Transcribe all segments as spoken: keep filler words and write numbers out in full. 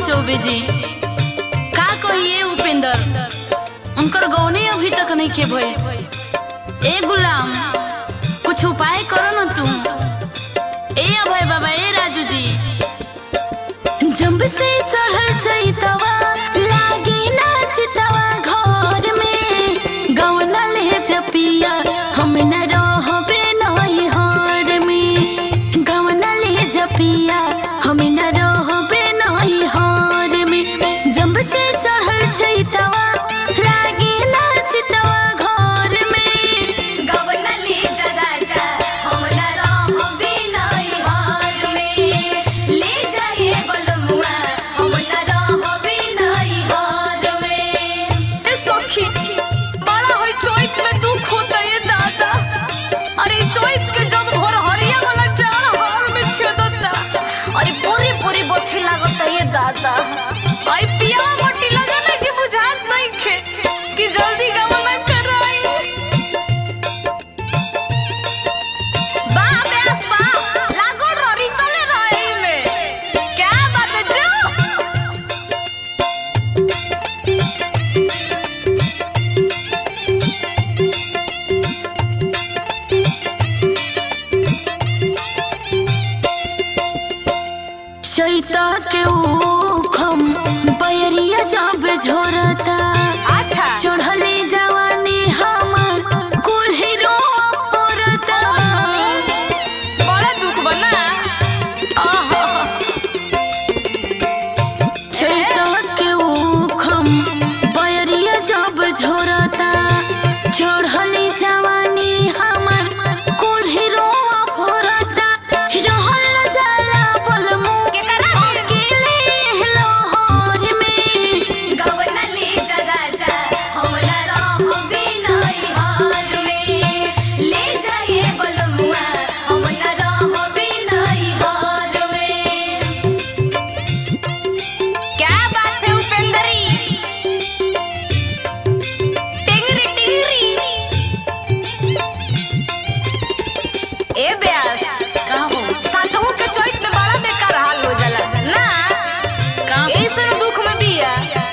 चौबे जी का कहिए उपेंद्र उनकर गौने अभी तक नहीं के भई। ए गुलाम कुछ उपाय करो न तुम। ए अभय बाबा ए राजू जी जंब से चढ़ल चैतवा लागे नाचतवा घर में गौना ले जपिया हम न रहबे नहीं हार में गौना ले जपिया हम न रहबे नहीं हार में जंब से चढ़ल चैतवा लागे नाचतवा घर में गौना ले जा राजा हम न रहबे नहीं हार में ले जाए बलमुआ हम न रहबे नहीं हार में। ए सखी बड़ा होई चोइत में दुख होता है दादा। अरे चोइत के जब भोर हरिया वाला जान हार में छेदता अरे पूरी पूरी बोथी लागत है दादा। आई पिया मोटी लगा ना कि बुझात नहीं खे कि जल्दी गमन कराई। बा बेस बा लागो रोरी चले रही में क्या बात है जो चैता के उखम बैरिया जब झोरता अच्छा चढ़ले जवानी हमर कुल्ही रोरता बड़ा दुख बना। आहा चैता के उखम बैरिया जब झोरता चढ़ले जवानी हमर कुल्ही रोरता रहल जाला बलमु के करा अकेले लोहर में गौना ले जा राजा हम न रहबे नहीं हार में ले जाए बलमुआ हम न रहबे नहीं हार में। क्या बात है उपेंद्री टिंगरी टिंगरी ए ब्यास का हो साचहू के चोइत में बड़ा बेकार हाल हो जाला ना का ऐसे दुख में बिया।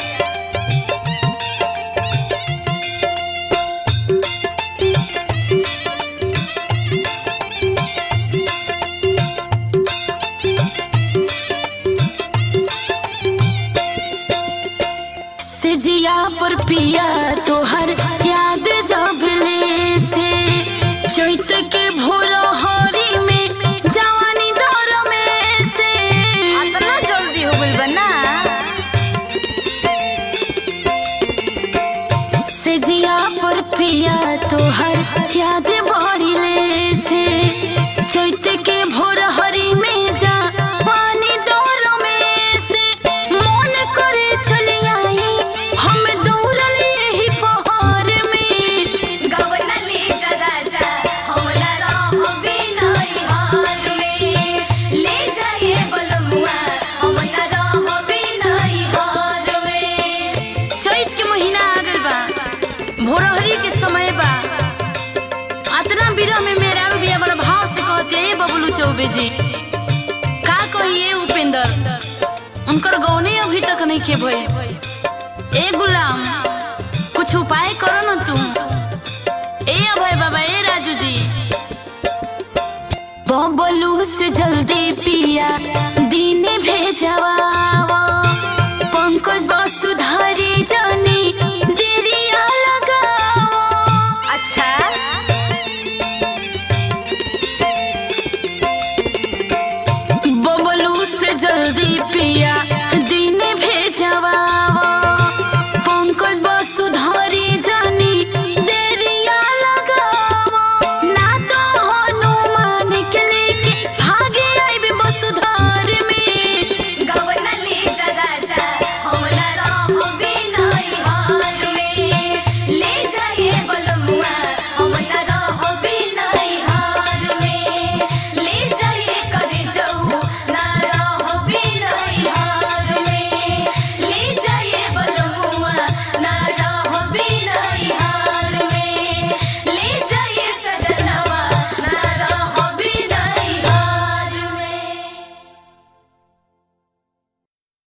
से जिया पर पिया तोहर याद जब ले से चैत के भोर हरी में जवानी दौर में से इतना जल्दी हो गइल बना से जिया पर पिया तोहर याद बड़ी ले से चैत के भोर हरी में जवानी दौर में से मन करे चली आई हम दौड़ल यही पहाड़ में गौना ले जा राजा हम न रहबे नहीं हार में ले जाए बलमुआ हम न रहबे नहीं हार में। चैत के महीना आ गइल बा भोरहरी के समय बा अतना बिरह में मेरा रुबिया बड़ा भाव से कहते ए बबलू चौबे जी का कहिए उपेंद्र उनकर गौने अभी तक नहीं के भई। ए गुलाम कुछ उपाय करो न तुम।